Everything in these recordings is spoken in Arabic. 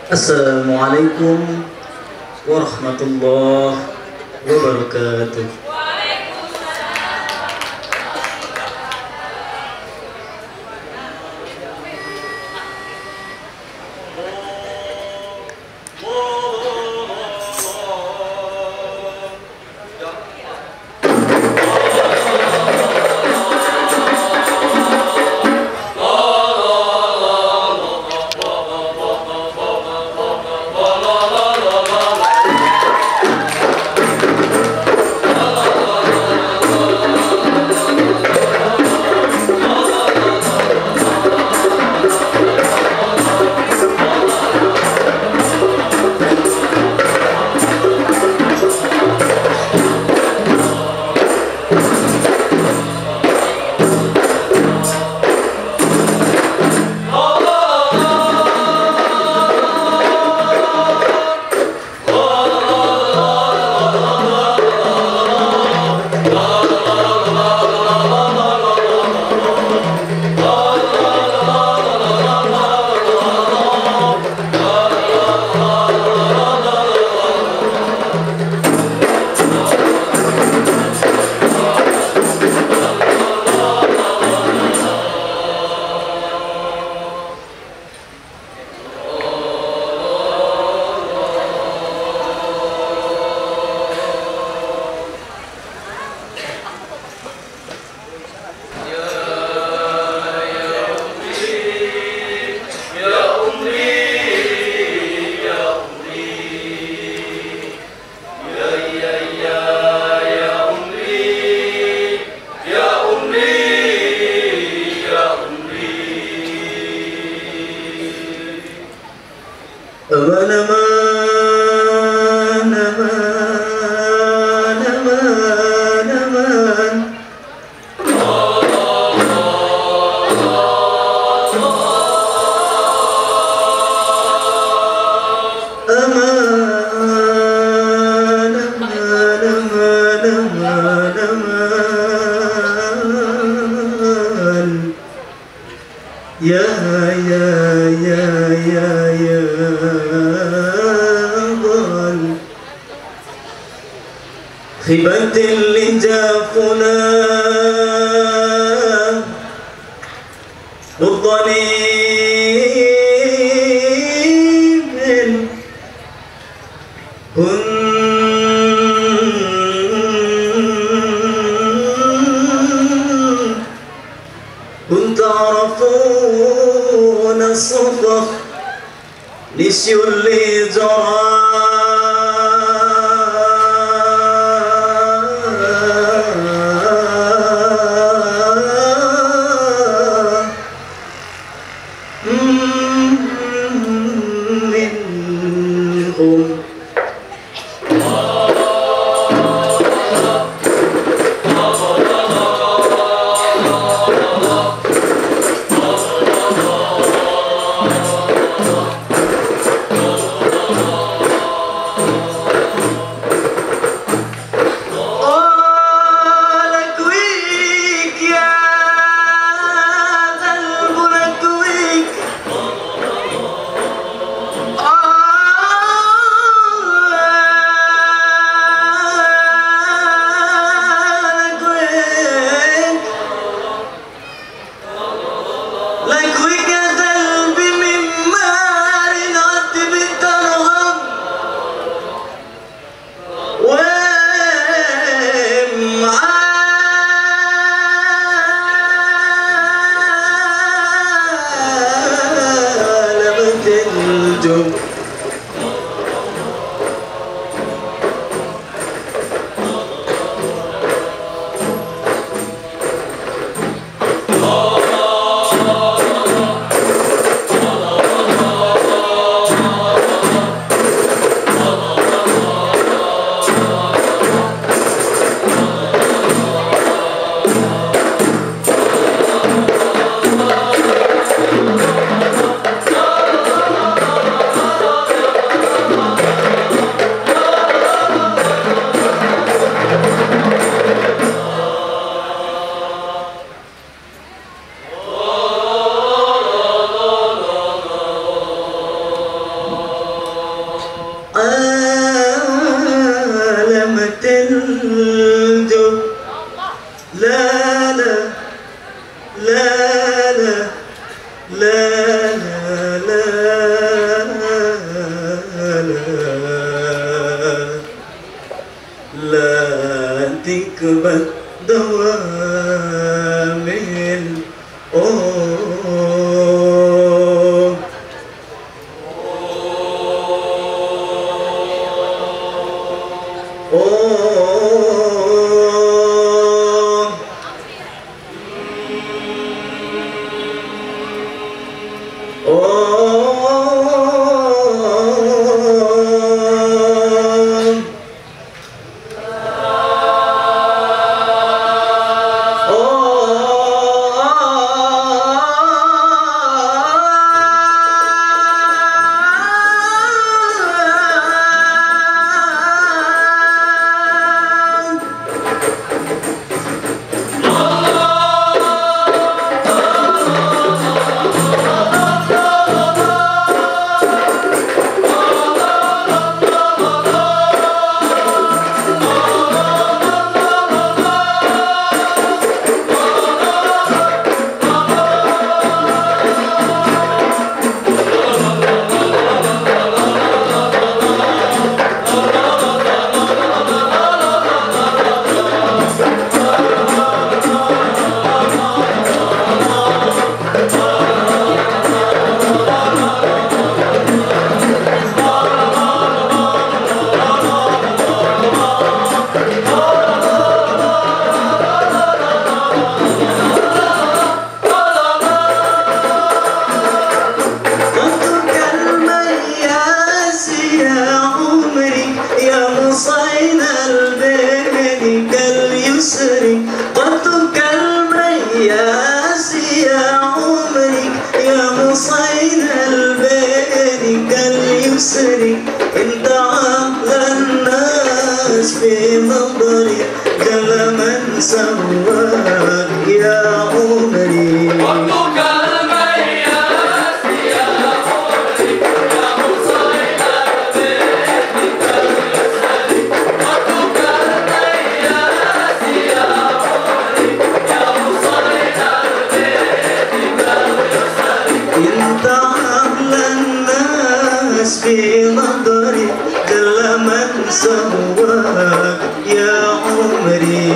Assalamualaikum warahmatullahi wabarakatuh. Aman aman aman aman aman. Aman aman aman aman aman. Ya ya ya ya ya. خبت اللي جافنا والضنين كنت تعرفون الصفخ نسيوا اللي جرى منهم عالمة الجود. لا لا لا لا لا لا لا لا تكبت دوام انت عقل الناس في نظري جل من سواك يا عمري. قلبك المياس يا عمري يا حسين البيت كالسري. قلبك المياس يا عمري يا حسين البيت كالسري. انت عقل الناس في نظري جل من سواك يا عمري.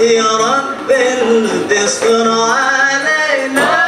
يا رب تصبر علينا.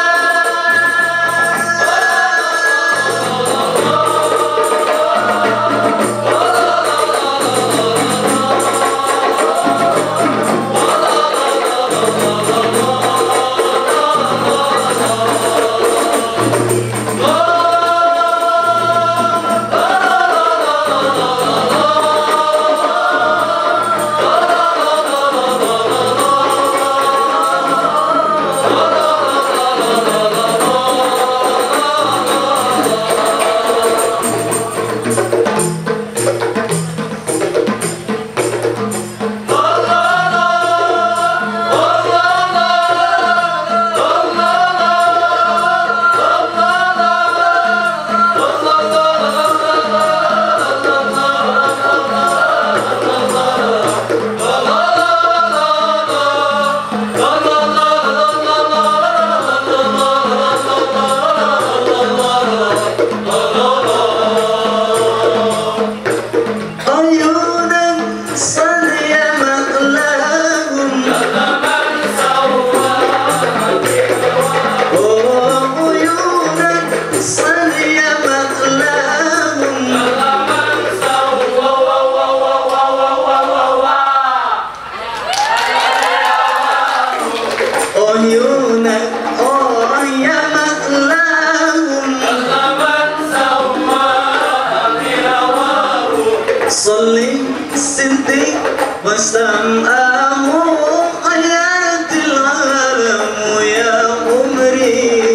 صلي سنتي وسمعه آيات العالم يا عمري.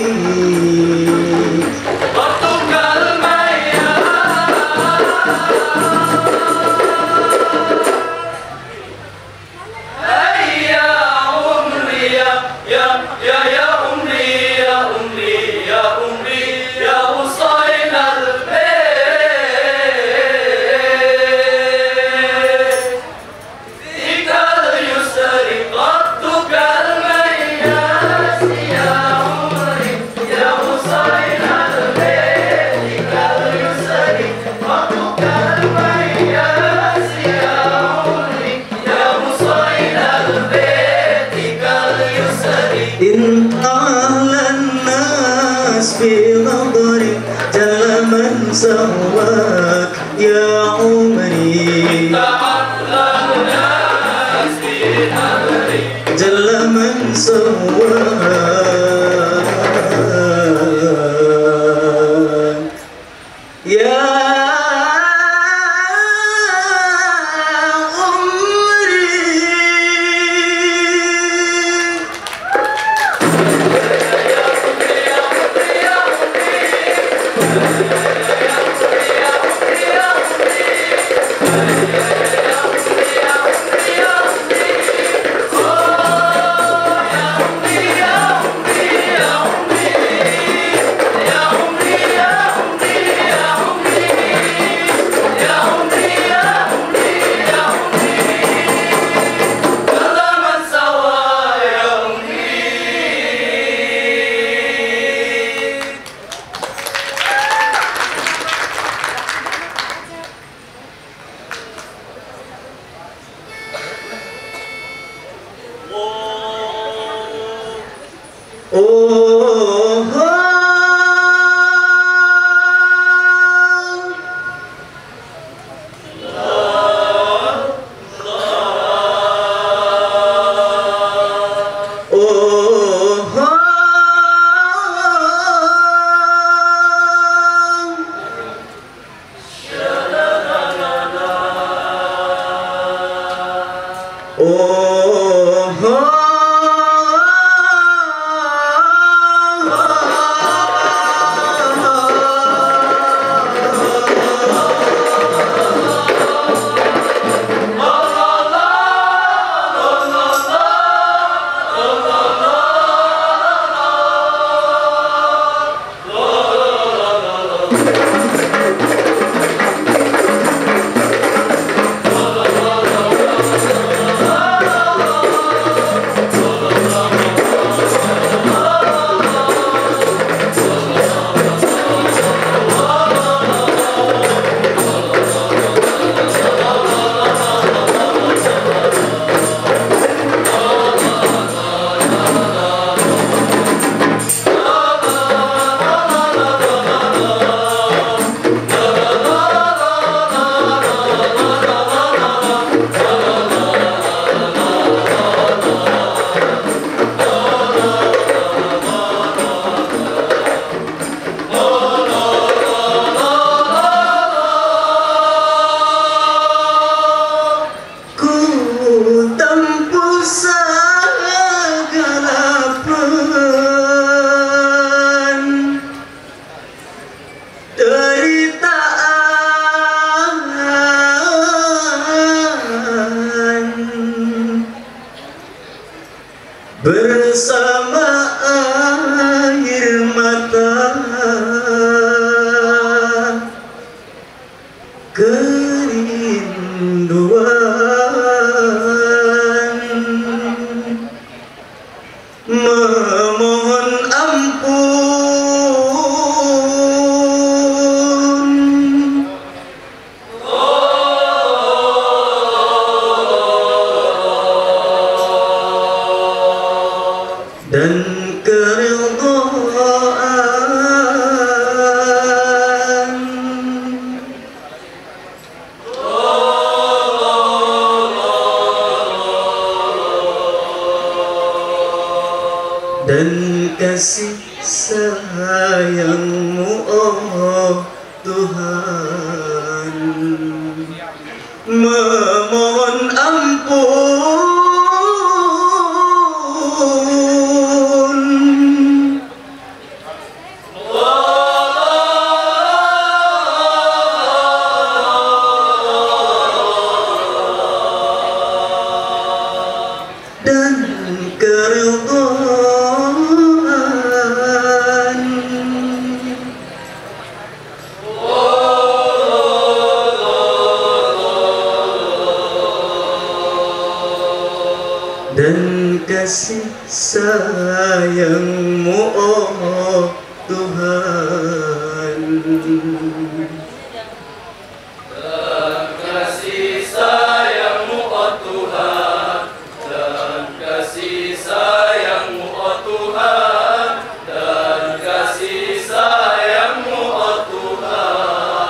وقتك المياه يا عمري يا عمري يا عمري يا عمري يا حسين إن أعلى الناس في نظري جل من سواك يا عمري. أعلى الناس في نظري جل من سواك يا bersama air mata kerinduan, memohon ampun dan keridhaan, dan kasih sayang-Mu, oh Tuhan, memohon ampun dan keridhaan, dan kasih sayang-Mu, oh Tuhan, dan kasih sayang-Mu, oh Tuhan, dan kasih sayang-Mu, oh Tuhan, dan kasih sayang-Mu, oh Tuhan.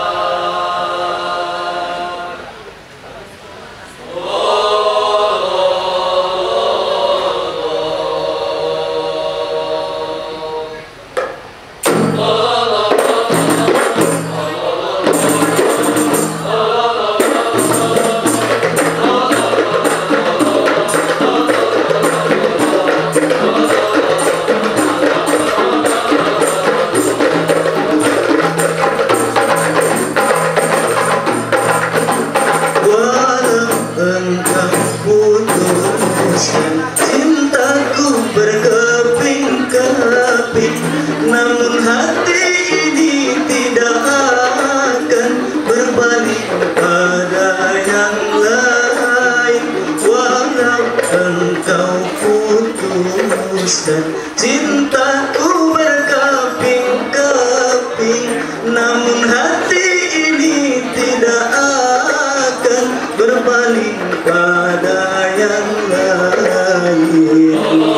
walau engkau putuskan cintaku berkeping-keping, namun hati ini tidak akan berbalik pada yang lain. Walau engkau putuskan cintaku berkeping-keping, namun hati ini tidak akan berbalik pada yang lain.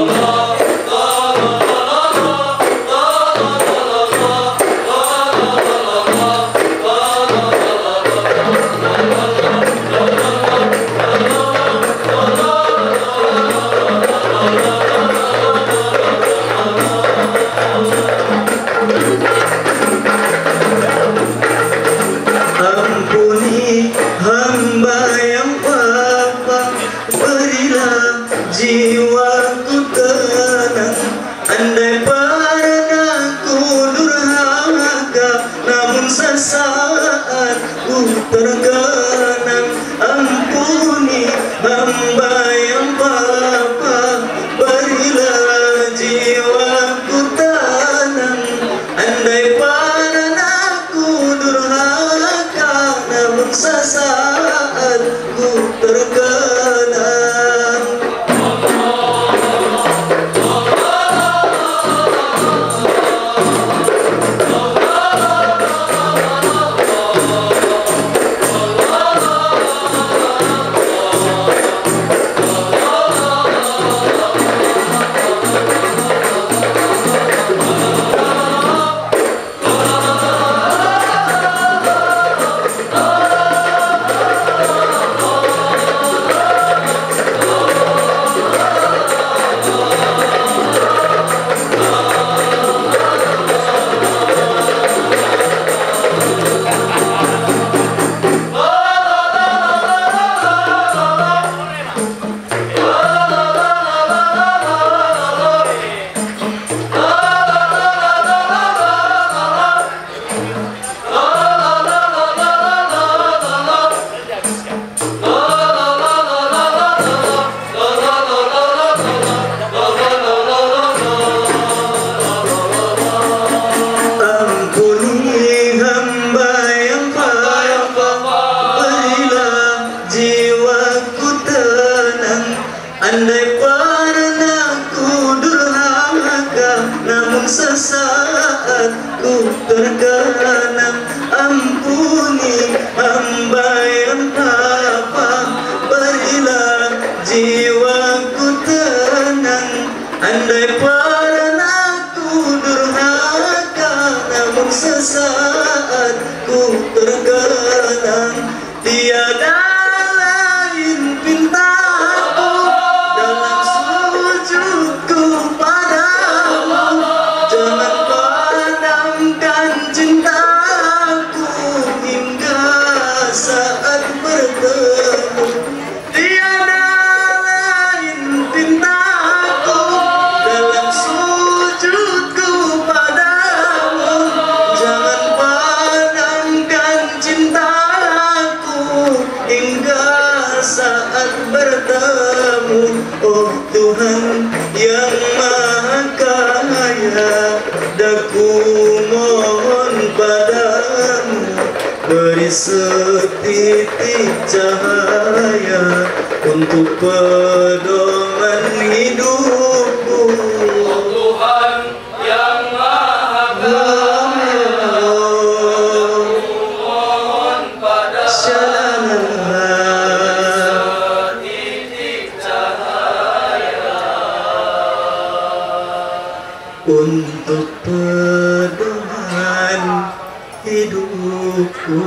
Ampuni hamba yang papa, berilah jiwaku tenang. Andai padaku durhaka, namun sesaat ku terkenang. Ampuni hamba yang papa, berilah jiwaku tenang. Andai padaku durhaka, namun sesaat ku terkenang. Andai pernah ku durhaka, namun sesaat ku tergenang. Ampuni hamba yang apa, berilah jiwaku tenang. Andai pernah ku durhaka, namun sesaat ku tergenang. Tiada lain pintaku dalam sujudku padamu. Jangan padamkan cintaku hingga saat bertemu. Tiada lain pintaku dalam sujudku padamu. Jangan padamkan cintaku hingga saat bertemu. Oh Tuhan yang Maha Kaya, daku mohon padamu, beri setitik cahaya untuk pedoman hidupku. Oh Tuhan yang Maha Kaya, mohon padamu setitik cahaya untuk pedoman hidupku.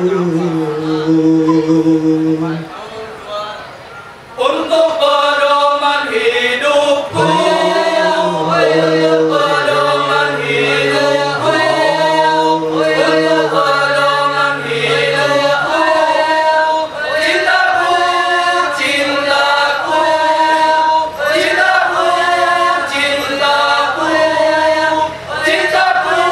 untuk pedoman hidupku, pedoman hidupku, pedoman hidupku. Cintaku, cintaku, cintaku, cintaku, cintaku.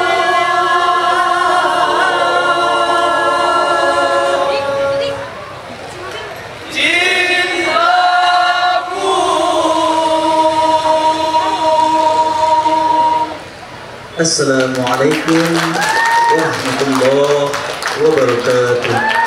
Assalamualaikum warahmatullahi wabarakatuh.